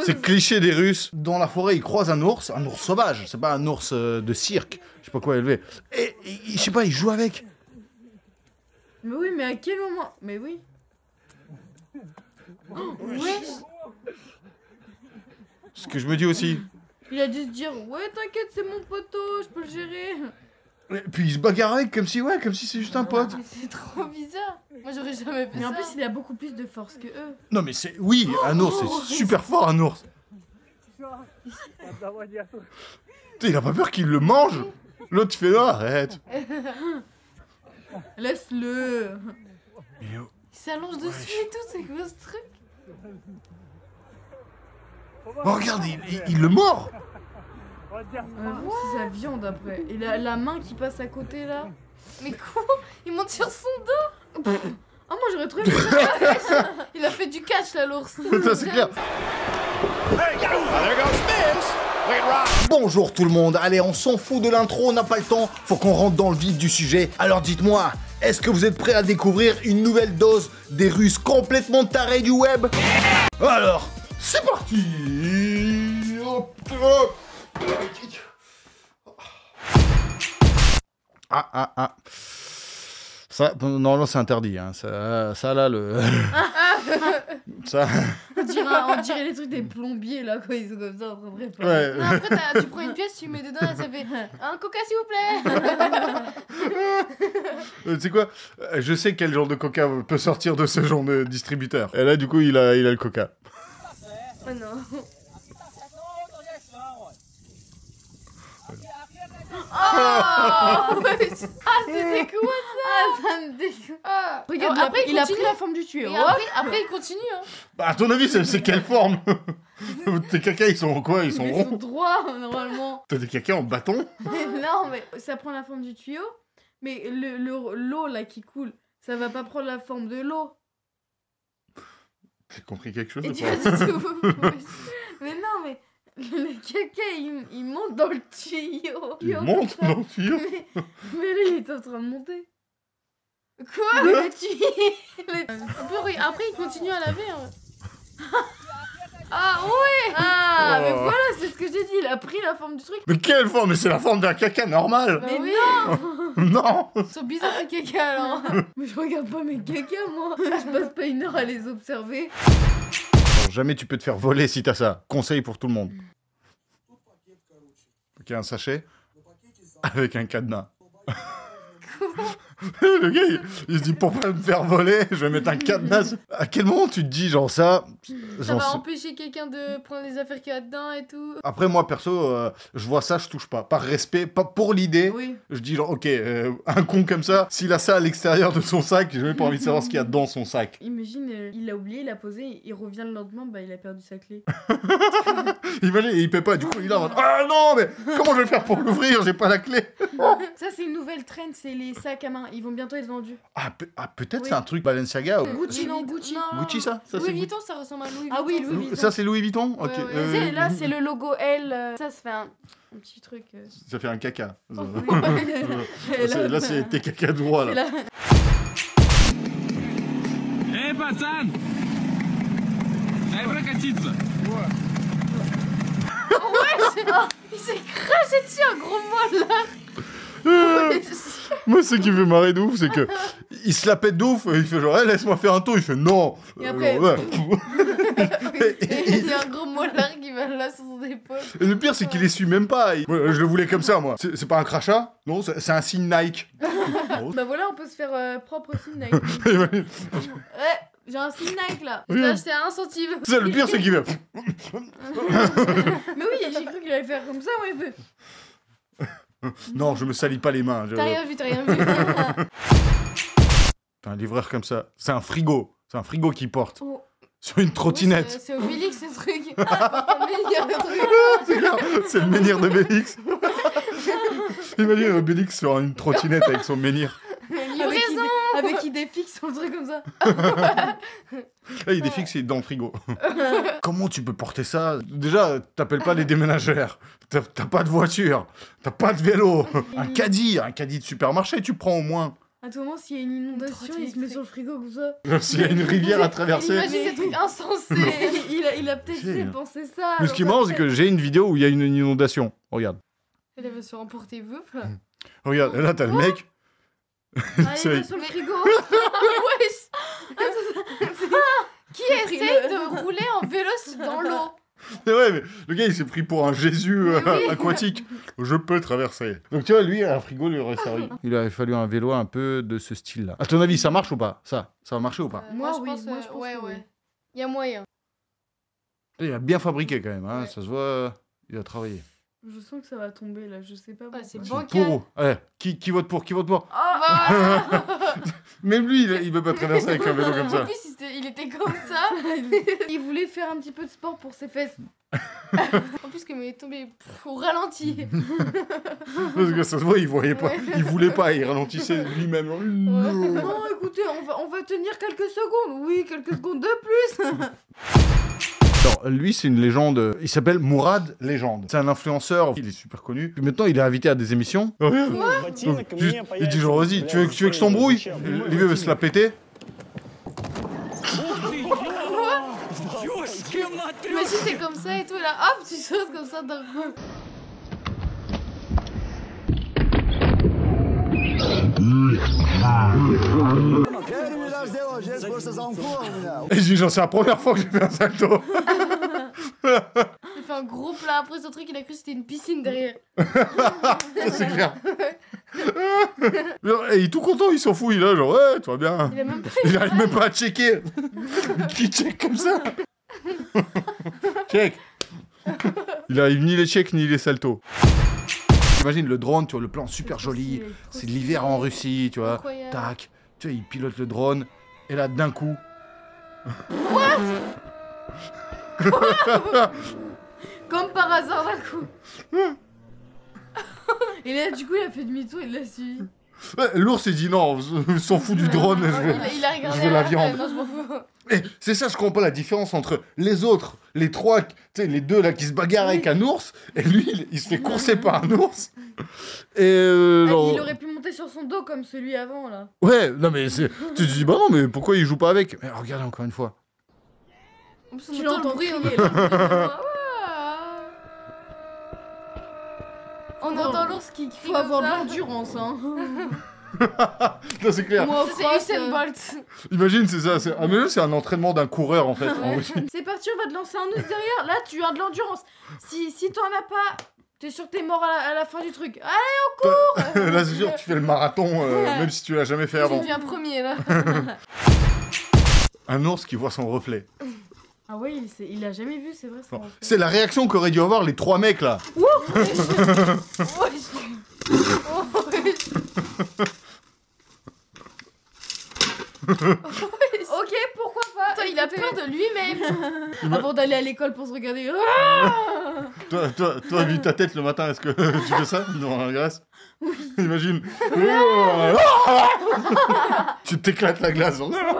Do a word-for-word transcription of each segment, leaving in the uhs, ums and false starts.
C'est cliché des Russes. Dans la forêt, ils croisent un ours, un ours sauvage. C'est pas un ours euh, de cirque. Je sais pas quoi élevé. Et, et je sais pas, ils jouent avec. Mais oui, mais à quel moment? Mais oui. Oh, ouais. Ce que je me dis aussi. Il a dû se dire, ouais, t'inquiète, c'est mon poteau, je peux le gérer. Et puis il se bagarre avec comme si, ouais, comme si c'est juste un pote. Mais c'est trop bizarre. Moi, j'aurais jamais fait ça. Mais en plus, il a beaucoup plus de force que eux. Non mais c'est, oui, un ours, c'est super fort un ours. Putain, il a pas peur qu'il le mange. L'autre fait, non, arrête. Laisse-le. Mais oh. Il s'allonge dessus et tout, c'est quoi ce truc? Oh, regarde, il, il, il le mord. Euh, c'est sa viande après. Et la, la main qui passe à côté là. Mais quoi? Il monte sur son dos. Oh, moi j'aurais trouvé. Il a fait du catch là, l'ours. Ça c'est clair. Bonjour tout le monde. Allez, on s'en fout de l'intro, on n'a pas le temps. Faut qu'on rentre dans le vif du sujet. Alors dites-moi, est-ce que vous êtes prêts à découvrir une nouvelle dose des Russes complètement tarés du web? Alors, c'est parti. Hop, hop. Ah, ah, ah. Ça, normalement, c'est interdit. Hein. Ça, ça, là, le... ça... On dirait, on dirait les trucs des plombiers, là, quand ils sont comme ça, en train de préparer. Ouais. Non, après, tu prends une pièce, tu mets dedans, et ça fait un coca, s'il vous plaît. Tu sais quoi? Je sais quel genre de coca peut sortir de ce genre de distributeur. Et là, du coup, il a, il a le coca. Oh non. Oh ah, c'était quoi ça? Ah, ça me dégoûte. Ah. Regarde, oh, après, il, il a pris la forme du tuyau. Après, après, il continue. Hein. Bah, à ton avis, c'est quelle forme? Tes cacas, ils sont quoi? Ils sont ils ronds? Ils sont droits, normalement. T'as des cacas en bâton? Non, mais ça prend la forme du tuyau. Mais le, le, l'eau, là, qui coule, ça va pas prendre la forme de l'eau. T'as compris quelque chose? Et tu vas tout. Mais non, mais... Le caca, il, il monte dans le tuyau. Il monte dans le tuyau? Mais, mais là, il est en train de monter. Quoi? Le tuyau le... Après, il continue à laver. Hein. Ah ouais. Ah, oh. Mais voilà, c'est ce que j'ai dit. Il a pris la forme du truc. Mais quelle forme? Mais c'est la forme d'un caca normal. Mais oui. Non. Non. Ils sont bizarres, ces cacas, alors. Mais je regarde pas mes cacas, moi. Je passe pas une heure à les observer. Jamais tu peux te faire voler si t'as ça. Conseil pour tout le monde. Ok, un sachet avec un cadenas. Le gars, il, il se dit, pour pas me faire voler, je vais mettre un cadenas. À quel moment tu te dis, genre ça... Ça va empêcher quelqu'un de prendre les affaires qu'il y a dedans et tout. Après, moi, perso, euh, je vois ça, je touche pas. Par respect, pas pour l'idée. Oui. Je dis, genre, ok, euh, un con comme ça, s'il a ça à l'extérieur de son sac, j'ai même pas envie de savoir ce qu'il y a dans son sac. Imagine, euh, il l'a oublié, il l'a posé, il revient le lendemain, bah il a perdu sa clé. Imagine, il paie pas, du coup, il est en mode, ah non, mais comment je vais faire pour l'ouvrir? J'ai pas la clé. Ça, c'est une nouvelle trend, c'est les sacs à main. Ils vont bientôt être vendus. Ah, pe ah peut-être oui. C'est un truc Balenciaga ou... Gucci, non, Gucci. Non. Gucci, ça, ça Louis Vuitton, ça ressemble à Louis Vuitton. Ah oui, Louis Vuitton. Ça, c'est Louis Vuitton? Ok. Ouais, ouais. Euh... Là, c'est le logo L. Euh, ça, ça fait un, un petit truc. Euh... Ça fait un caca. Oh, oui. là, là c'est tes caca droits, là. Hé, hey, patan! Дай прокатиться! Ouais, oh, il s'est craché dessus un gros molle là. Euh, moi, ce qui me fait marrer de ouf, c'est que il se la pète de ouf, il fait genre, hey, laisse-moi faire un tour, il fait non. Et après, euh, ouais. et, et, et il y a un gros mollard qui va là sur son épaule. Et le pire, c'est qu'il essuie même pas. Il... Moi, je le voulais comme ça, moi. C'est pas un crachat, non, c'est un signe Nike. Bah voilà, on peut se faire euh, propre signe Nike. Ouais, j'ai un signe Nike là. Je l'ai acheté à un centime. Ça, le pire, c'est qu'il fait. Mais oui, j'ai cru qu'il allait faire comme ça, moi, il fait. Non, je me salis pas les mains. Je... T'as rien vu, t'as rien vu. Un livreur comme ça, c'est un frigo. C'est un frigo qui porte. Oh. Sur une Oui, trottinette. c'est Obélix, ce truc. C'est le menhir d'Obélix. Imagine Obélix sur une trottinette avec son menhir. Livraison. Avec qui défixe son truc comme ça. Là, il défixe, il est dans le frigo. Comment tu peux porter ça? Déjà, t'appelles pas les déménageurs. T'as pas de voiture. T'as pas de vélo. Un caddie, un caddie de supermarché, tu prends au moins. À tout moment, s'il y a une inondation, il se met sur le frigo comme ça. S'il y a une rivière à traverser. Imagine des trucs insensés. il a, il a peut-être fait penser ça. Mais ce qui est marrant, c'est que j'ai une vidéo où il y a une inondation. Regarde. Elle va sur un portez-veuple. Regarde, là, t'as le mec. Allez, va sur le frigo. Wesh. Qui essaye de rouler en vélo dans l'eau? C'est vrai, mais le gars, il s'est pris pour un Jésus euh, oui. aquatique. Je peux traverser. Donc tu vois, lui, un frigo lui aurait servi. Il aurait fallu un vélo un peu de ce style-là. À ton avis, ça marche ou pas? Ça, ça va marcher ou pas? euh, Moi, moi, je oui, pense, moi, je pense ouais, que ouais. Il y a moyen. Il a bien fabriqué quand même, hein. Ouais. Ça se voit, il a travaillé. Je sens que ça va tomber là, je sais pas. Ah, c'est bancal. Pour. Ouais. Qui, qui vote pour? Qui vote pour? Oh bah même lui, il, il veut pas traverser avec un vélo comme ça. En plus, il était, il était comme ça. Il voulait faire un petit peu de sport pour ses fesses. En plus, comme il est tombé pff, au ralenti. Parce que ça se voit, il voyait pas. Ouais. Il voulait pas, il ralentissait lui-même. Ouais. Non, écoutez, on va, on va tenir quelques secondes. Oui, quelques secondes de plus. Alors, lui, c'est une légende. Il s'appelle Mourad Légende. C'est un influenceur. Il est super connu. Maintenant, il est invité à des émissions. Oh, juste, il dit genre, vas-y, tu veux, tu veux que je t'embrouille? Lui veut se la péter. Imagine, t'es comme ça et tout, et là, hop, tu sautes comme ça d'un coup. Et j'ai dit, genre, c'est la première fois que j'ai fait un salto. Il fait un gros plat après ce truc, il a cru que c'était une piscine derrière. C'est clair. Et il est tout content, il s'en fout, il est là, genre, ouais, tout va bien. Il, a même pas il arrive même pas à checker. Qui check comme ça? Check. Il arrive ni les checks ni les saltos. Imagine le drone, tu vois, le plan super joli. C'est l'hiver en Russie, tu vois. Incroyable. Tac. Tu vois, il pilote le drone. Et là, d'un coup. What? Quoi? Comme par hasard, d'un coup. Et là, du coup, il a fait demi-tour, il l'a suivi. Ouais, l'ours, il dit non, il s'en fout du drone. Je veux, il, il a regardé je veux la viande. Non, je m'en fous. Et c'est ça, je comprends pas la différence entre les autres, les trois, tu sais, les deux là qui se bagarrent oui. avec un ours, et lui, il, il se fait courser par un ours. Et euh, genre... Il aurait pu monter sur son dos comme celui avant, là. Ouais, non mais c'est... tu te dis, bah non, mais pourquoi il joue pas avec? Mais regardez encore une fois. Tu l'entends crier, là. On entend l'ours qui crie. Faut avoir de l'endurance, hein. Non, c'est clair. Moi, c'est Usain Bolt. Imagine, c'est ça. C'est... Ah, mais c'est un entraînement d'un coureur, en fait. En c'est parti, on va te lancer un ours derrière. Là, tu as de l'endurance. Si, si t'en as pas, t'es sûr que t'es mort à la, à la fin du truc. Allez, on court. Là, c'est sûr, tu fais le marathon, euh, ouais. même si tu l'as jamais fait avant. Tu deviens premier, là. Un ours qui voit son reflet. Ah ouais, il, il a jamais vu, c'est vrai. Ça c'est la réaction qu'auraient dû avoir les trois mecs là. Ouh. Ok, pourquoi pas. Attends, il a peur de lui-même. Avant d'aller à l'école pour se regarder. toi, toi, toi, vu ta tête le matin, est-ce que tu fais ça devant la glace? Oui. Imagine. Tu t'éclates la glace.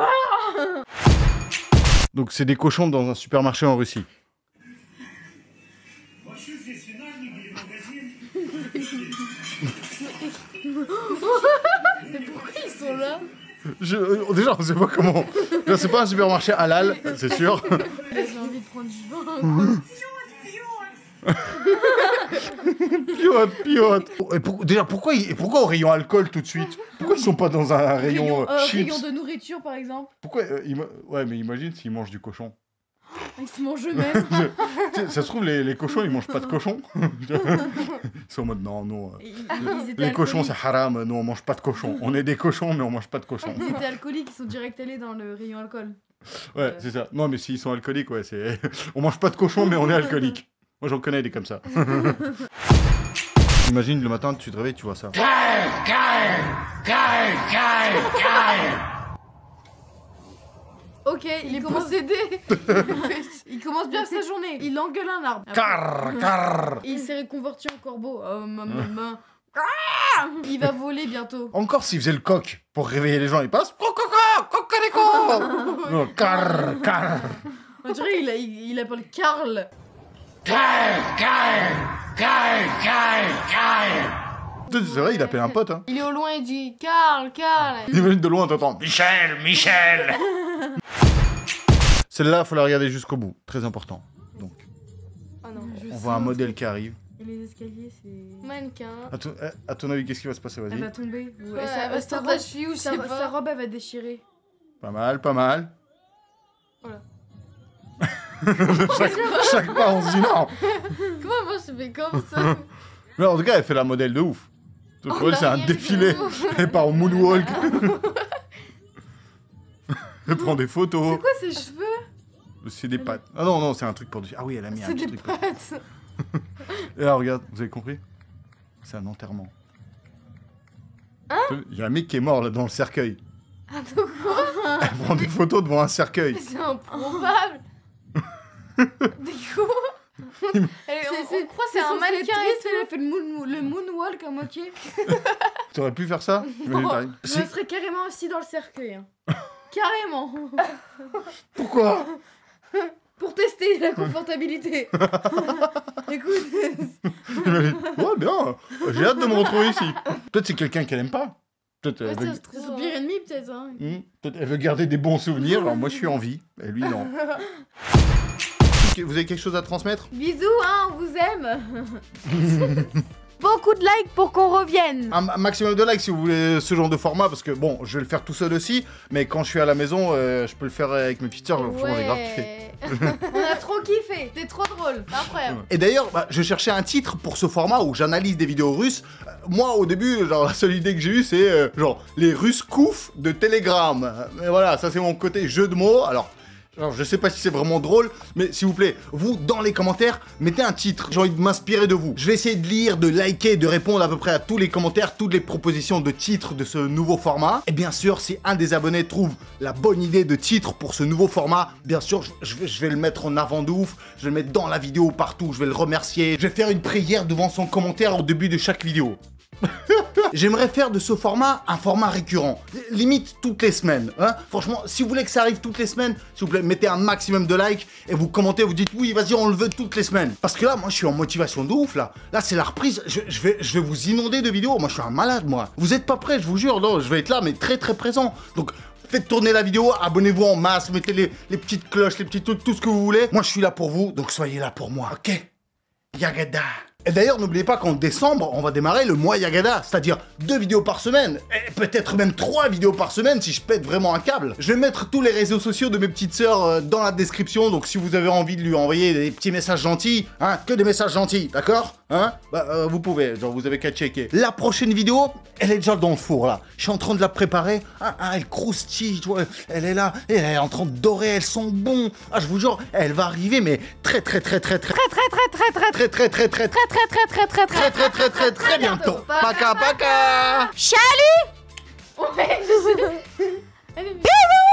Donc c'est des cochons dans un supermarché en Russie. Mais pourquoi ils sont là? Je, déjà, on sait pas comment. Là, c'est pas un supermarché halal, c'est sûr. J'ai envie de prendre du vin. Piote, piote. Et pour, déjà, pourquoi, ils, pourquoi au rayon alcool tout de suite? Pourquoi ils sont pas dans un rayon, rayon euh, chips? Rayon de nourriture, par exemple. Pourquoi euh, ils, ouais, mais imagine s'ils mangent du cochon. Ils se mangent eux-mêmes. Ça se trouve, les, les cochons, ils mangent pas de cochon. Ils sont en mode, non, non. Ils, ils les cochons, c'est haram. Nous, on mange pas de cochon. On est des cochons, mais on mange pas de cochon. Ils étaient alcooliques, ils sont direct allés dans le rayon alcool. Ouais, euh... c'est ça. Non, mais s'ils sont alcooliques, ouais, c'est... On mange pas de cochon, mais on est alcoolique. Moi, j'en connais des comme ça. Imagine, le matin, tu te réveilles, tu vois ça. Ok, il, il commence à aider. Il commence bien sa journée. Il engueule un arbre. Car, car. Il s'est réconverti en corbeau. Oh, ma maman. Il va voler bientôt. Encore s'il faisait le coq pour réveiller les gens, il passe. Coco, coco, non, car, car. On dirait il, a, il, il appelle Karl. Karl, Karl, Karl, Karl, Karl. C'est vrai, il appelle un pote, hein. Il est au loin, il dit Carl, Carl. Imagine de loin, t'entends Michel, Michel. Celle-là, faut la regarder jusqu'au bout. Très important. Donc, Oh non, on voit un modèle qui arrive. Et les escaliers, c'est... mannequin. À ton, à ton avis, qu'est-ce qui va se passer? Elle Vas-y. va tomber. ou- Ouais, et sa, sa, sa robe, sa cheville ou je sa, sais sa pas. robe, elle va déchirer. Pas mal, pas mal. Voilà. chaque, chaque pas, on se dit non. Comment moi je fais comme ça? Mais en tout cas, elle fait la modèle de ouf. Pour On elle, a c'est un rien défilé. de ouf. Elle part au moonwalk. Elle prend des photos. C'est quoi ces cheveux? C'est des pattes. Ah non, non, c'est un truc pour dessus. Ah oui, elle a mis un C'est petit des truc. pour- pattes. Et là, regarde, vous avez compris? C'est un enterrement. Hein? Il y a un mec qui est mort là dans le cercueil. Attends quoi? Elle prend des photos devant un cercueil. C'est improbable. Des quoi? Elle- on, on croit que c'est un mannequin et triste, tout. elle a fait le, moon, le moonwalk à moitié. Tu aurais pu faire ça? Imagine, t'arrives. Je Si- me serais carrément assis dans le cercueil. Hein. Carrément. Pourquoi? Pour tester la confortabilité. Écoute. Imagine. Ouais, bien. J'ai hâte de me retrouver ici. Peut-être c'est quelqu'un qu'elle aime pas. Peut-être Ouais, elle, veut... ça se C'est trouve, son pire ennemi peut-être. Hein. Hmm, peut-être elle veut garder des bons souvenirs. Alors moi, je suis en vie. Et lui, non. Vous avez quelque chose à transmettre? Bisous, hein, on vous aime. Beaucoup de likes pour qu'on revienne. Un ma- maximum de likes si vous voulez ce genre de format, parce que bon, je vais le faire tout seul aussi, mais quand je suis à la maison, euh, je peux le faire avec mes petites sœurs. Franchement, j'ai grave kiffé. Ouais. On a trop kiffé. T'es trop drôle. Incroyable. Et d'ailleurs, bah, je cherchais un titre pour ce format où j'analyse des vidéos russes. Euh, moi, au début, genre, la seule idée que j'ai eue, c'est euh, genre les Russes coufs de Telegram. Euh, Mais voilà, ça c'est mon côté jeu de mots. Alors, genre, je sais pas si c'est vraiment drôle, mais s'il vous plaît, vous, dans les commentaires, mettez un titre. J'ai envie de m'inspirer de vous. Je vais essayer de lire, de liker, de répondre à peu près à tous les commentaires, toutes les propositions de titres de ce nouveau format. Et bien sûr, si un des abonnés trouve la bonne idée de titre pour ce nouveau format, bien sûr, je, je vais, je vais le mettre en avant de ouf. Je vais le mettre dans la vidéo partout, je vais le remercier. Je vais faire une prière devant son commentaire au début de chaque vidéo. J'aimerais faire de ce format un format récurrent, limite toutes les semaines. Hein. Franchement, si vous voulez que ça arrive toutes les semaines, s'il vous plaît, mettez un maximum de likes et vous commentez, vous dites oui, vas-y, on le veut toutes les semaines. Parce que là, moi, je suis en motivation de ouf là. Là, c'est la reprise. Je, je vais, je vais vous inonder de vidéos. Moi, je suis un malade, moi. Vous êtes pas prêts, je vous jure. Non, je vais être là, mais très très présent. Donc faites tourner la vidéo, abonnez-vous en masse, mettez les, les petites cloches, les petits trucs, tout ce que vous voulez. Moi, je suis là pour vous, donc soyez là pour moi, ok? Yagada. Et d'ailleurs, n'oubliez pas qu'en décembre, on va démarrer le mois Yagada, c'est-à-dire deux vidéos par semaine, et peut-être même trois vidéos par semaine si je pète vraiment un câble. Je vais mettre tous les réseaux sociaux de mes petites sœurs euh, dans la description, donc si vous avez envie de lui envoyer des petits messages gentils, hein, que des messages gentils, d'accord? Hein? Bah, euh, vous pouvez, genre vous avez qu'à checker. La prochaine vidéo, elle est déjà dans le four là. Je suis en train de la préparer. Ah, ah, elle croustille, tu vois, elle est là, et elle est en train de dorer, elles sont bon. Ah, je vous jure, elle va arriver, mais très très très très très Très très très très très très très très très très très très très très très très très très très très bientôt. Paka paka. Salut. Ouais, je sais. Bisous.